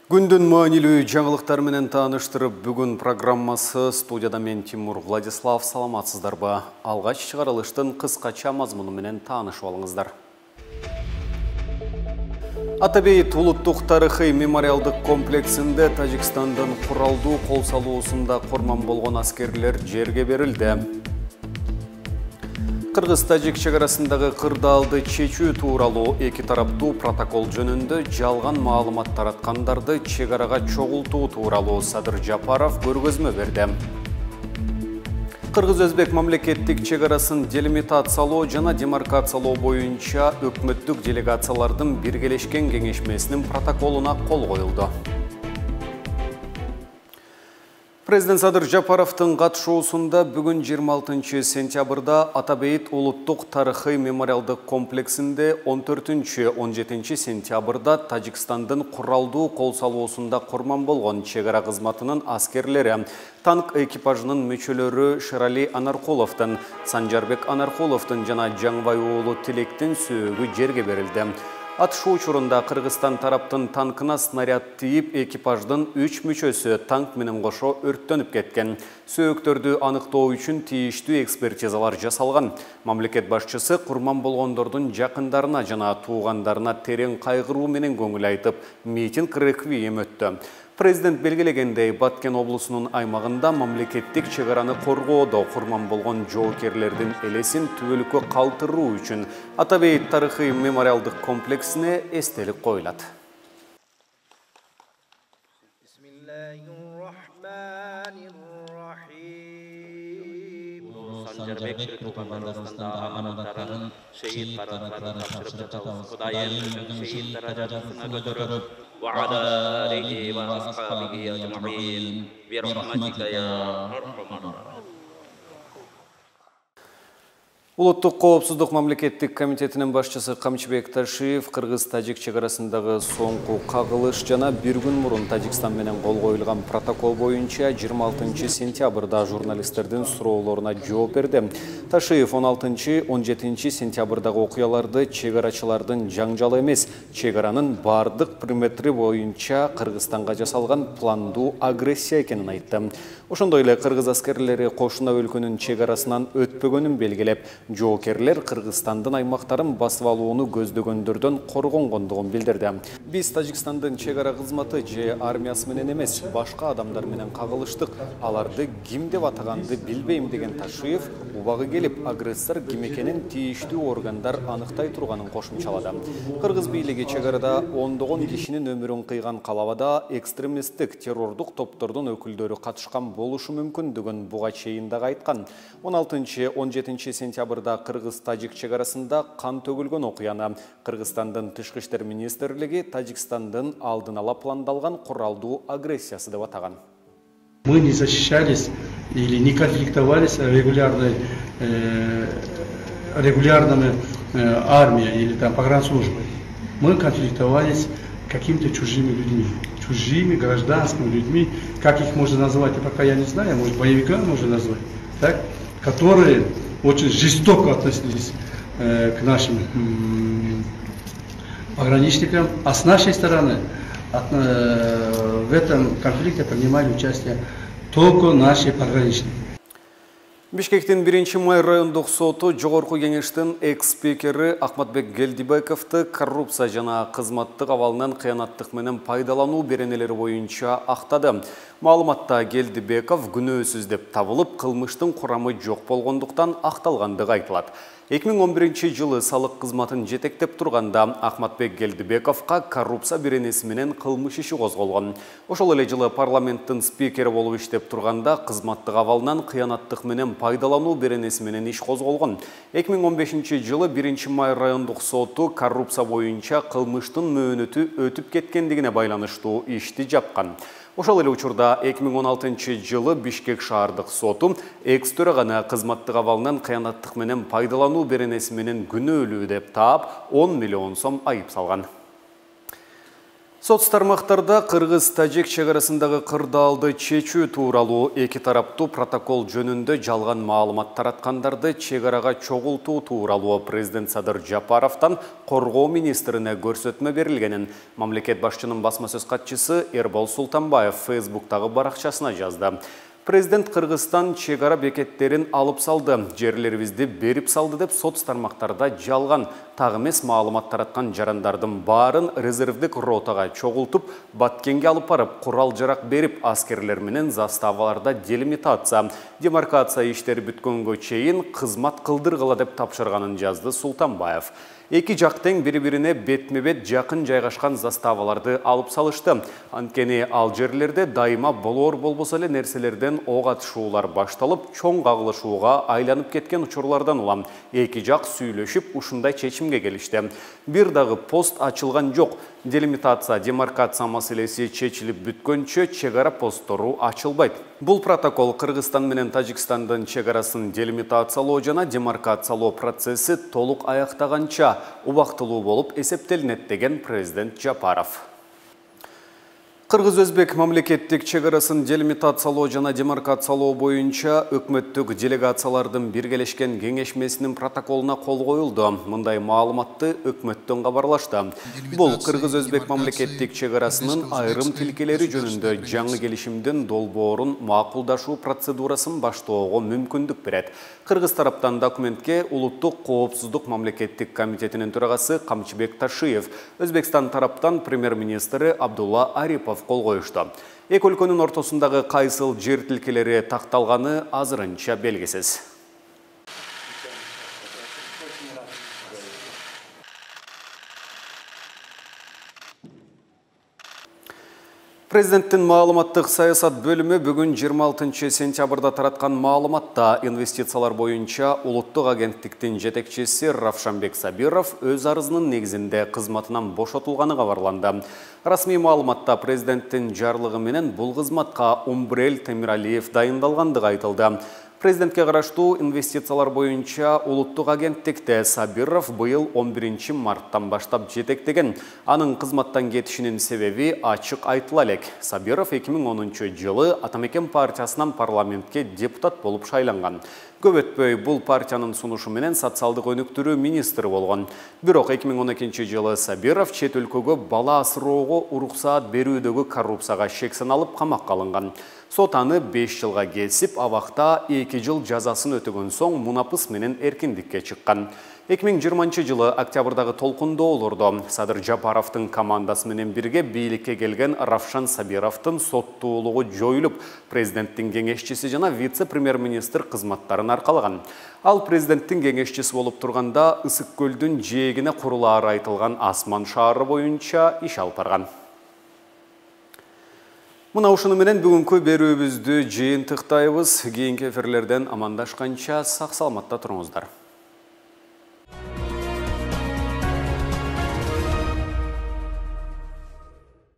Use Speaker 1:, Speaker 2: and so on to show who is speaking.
Speaker 1: Күндүн маанилүү жаңылыктар менен тааныштырып, бүгүн программасы студияда мен Тимур Владислав. Саламатсыздарбы? Алгач чыгарылыштын кыскача мазмуну менен таанышып алыңыздар. Ата-Бейит улуттук тарыхый мемориалдык комплексинде Тажикстандын куралдуу кол салуусунда курман болгон аскерлер жерге берилди. Кыргыз-Тажик чегарасындагы кырдаалды чечүү тууралуу эки тараптуу протокол жөнүндө жалган маалымат тараткандарды чегарага чогултуу тууралуу Садыр Жапаров көргөзмө берди. Кыргыз-Өзбек мамлекеттик чегарасын делимитациялоо жана демаркациялоо боюнча өкмөттүк делегациялардын биргелешкен кеңешмесинин протоколуна кол коюлду. Президент Садыр Жапаровтың катышуусунда бүгүн 26 сентябрда Ата-Бейит улуттук тарыхый мемориалдык комплексинде 14-17 сентябрда Тажикстандын куралдуу кол салуусунда курман болгон чегара кызматынын аскерлери, танк экипажынын мүчөлөрү Шерали Анаркуловдун, Санжарбек Анаркуловдун жана Жаңбай уулу Тилектин сөөгү жерге берилди. Атышу учурунда Кыргызстан тараптын танкына снаряд тийип, экипаждын 3 мүчөсү танк менен кошо өрттөнүп кеткен. Сөөктөрдү аныктоо үчүн тийиштүү экспертизалар жасалган. Мамлекет башчысы курман болгондордун жакындарына жана туугандарына терең кайгыруу менен көңүл айтып, митинг реквием өттү. Президент белгилегендей, Баткен облусунун аймагында мамлекеттик чегараны коргоодо курман болгон жоокерлердин элесин түбөлүккө калтыруу үчүн Ата-Бейит тарыхый мемориалдык комплексине эстелик коюлат.
Speaker 2: Санжарбек пропагандасында аманаттарын шейит караттарын тапшырып жатабыз. Кудайым шейит даражасына көтөрүп, وعلى آله وأصحابه أجمعين برحمتك يا أرحم الراحمين.
Speaker 1: Улуттук коопсуздук мамлекеттик комитетинин башчысы Камчыбек Ташиев Кыргыз-Тажик чегарасындагы соңку кагылыш жана бир күн мурун Тажикстан менен кол коюлган протокол боюнча 26 сентябрда журналисттердин суроолоруна жооп берди. Ташиев 16-17 сентябрдагы окуяларды чегарачылардын жаңжалы эмес, чегаранын бардык периметри боюнча Кыргызстанга жасалган пландуу агрессия экенин айтты. Ошондой эле кыргыз аскерлери кошуна өлкөнүн чегарасынан өтпөгөнүн белгилеп, жоокерлер Кыргызстандын аймактарын басып алууну көздөгөндөрдөн коргонгондугун билдирди. Биз Тажикстандын чегара кызматы же армиясы менен эмес, башка адамдар менен кагылыштык. Аларды ким деп атаганды билбейм деген Ташиев, убагы келип, агрессор ким экенин тийиштүү органдар аныктай турганын кошумчалады. Кыргыз бийлиги чегарада ондогон кишинин өмүрүн кыйган калабада экстремисттик террордук топтордун өкүлдөрү катышкан болушу мүмкүндүгүн буга чейин дагы айткан. 16-17 сентябрда Кыргыз-Тажик чегарасында кан төгүлгөн окуяны Кыргызстандын Тышкы иштер министрлиги Тажикстандын алдын ала пландалган куралдуу агрессиясы деп атаган.
Speaker 3: Мы не защищались или не конфликтовались регулярными армией или там погранслужбой. Мы конфликтовались какими-то чужими людьми, чужими гражданскими людьми, как их можно назвать, пока я не знаю, может боевика можно назвать, так, которые очень жестоко относились к нашим пограничникам, а с нашей стороны в этом конфликте принимали участие только наши пограничники.
Speaker 1: Бишкектин 1-май райондук соту жогорку кеңештин экс-спикери Ахматбек Гелдибековду коррупция жана кызматтык абалынан кыянаттык менен пайдалануу беренелери боюнча актады. Маалыматта Гелдибеков күнөөсүз деп табылып, кылмыштын курамы жок болгондуктан акталгандыгы айтылат. 2011 жылы салык кызматын жетектеп турганда Ахматбек Гелдибековга коррупция беренеси менен кылмыш иши козголгон. Ошол эле жылы парламенттин спикери болуп иштеп турганда кызматтык абалынан кыянаттык менен пайдалануу беренеси менен иш козголгон. 2015 жылы 1-май райондук соту коррупция боюнча кылмыштын мөөнөтү өтүп кеткендигине байланыштуу ишти жапкан. Ошол эле учурда 2016 жылы Бишкек шаардык соту экс-төраганы кызматтык абалынан кыянаттык менен пайдалануу беренеси менен күнөөлүү деп таап 10 миллион сом айып салган. Соцтармактарда Кыргыз-Тажик чегарасындагы кырдаалды чечүү тууралуу эки тараптуу протокол жөнүндө жалган маалымат тараткандарды чегарага чогултуу тууралуу президент Садыр Жапаровдон коргоо министрине көрсөтмө берилгенин мамлекет башчынын басма сөз катчысы Эрбол Султанбаев Фейсбуктагы баракчасына жазды. Президент Кыргызстан чегара бекеттерин алып салды, жерлерибизди берип салды деп соцтармактарда жалган так эмес маалымат тараткан жарандардын баарын резервдик ротага чогултуп, Баткенге алып барып, курал-жарак берип, аскерлер менен заставаларда делимитация, демаркация иштери бүткөнгө чейин кызмат кылдыргыла деп тапшырганын жазды Султанбаев. Эки жак тең бири-бирине бетме-бет жакын жайгашкан заставаларды алып салышты. Анткени ал жерлерде дайыма болор болбосо эле нерселерден ок атышуулар башталып, чоң кагылышууга айланып кеткен учурлардан улам. Эки жак сүйлөшүп, ушундай чечимге келишти. Бир дагы пост ачылган жок. Делимитация, демаркация маселеси чечилип бүткөнчө чегара посттору ачылбайт. Бул протокол Кыргызстан менен Тажикстандын чегарасын делимитациялоо жана демаркациялоо процесси толук аяктаганча убактылуу болуп эсептелинет деген президент Жапаров. Кыргыз-Өзбек мамлекеттик чегарасын делимитациялоо жана демаркациялоо боюнча өкмөттүк делегациялардын биргелешкен кеңешмесинин протоколуна кол коюлду. Мындай маалыматты өкмөттөн кабарлашты. Бул Кыргыз-Өзбек мамлекеттик чегарасынын айрым тилкелери жөнүндө жаңы келишимдин долбоорун макулдашуу процедурасын баштоого мүмкүндүк берет. Кыргыз тараптан документке Улуттук коопсуздук мамлекеттик комитетинин төрагасы Камчыбек Ташиев, Өзбекстан тараптан премьер-министри Абдулла Арипов кол коюшту. Эки өлкөнүн ортосундагы кайсыл жер тилкелери такталганы азырынча белгисиз. Президенттин маалыматтык саясат бөлүмү бүгүн 26 сентябрда тараткан маалыматта инвестициялар боюнча улуттук агенттиктин жетекчиси Равшанбек Сабиров өз арызынын негизинде кызматынан бошотулганы кабарланды. Расмий маалыматта президенттин жарлыгы менен бул кызматка Умбрел Темиралиев дайындалгандыгы айтылды. Президентке караштуу инвестициялар боюнча улуттук агенттикте Сабиров быйыл 11 марттан баштап жетектеген. Анын кызматтан кетишинин себеби ачык айтыла элек. Сабиров 2010 жылы Атамекен партиясынан парламентке депутат болуп шайланган. Көп өтпөй бул партиянын сунушу менен социалдык өнүктүрүү министри болгон. Бирок 2012 жылы Сабиров чет өлкөгө бала асыроого уруксаат берүүдөгү коррупцияга шек саналып камакка алынган. Сот аны 5 жылга кесип, абакта 2 жыл жазасын өтөгөн соң мунапыс менен эркиндикке чыккан. 2020 жылы октябрдагы толкундоолордо Садыр Жапаровдун командасы менен бирге бийликке келген Равшан Сабировдун соттуулугу жоюлуп, президенттин кеңешчиси жана вице-премьер-министр кызматтарын аркалаган. Ал президенттин кеңешчиси болуп турганда Ысык көлдүн жээгине курулаары айтылган Асман шаары боюнча иш алып барган. Мына ушуну менен бүгүнкү берүүбүздү жыйынтыктайбыз. Кийинки эфирлерден амандашканча сак саламатта туруңуздар.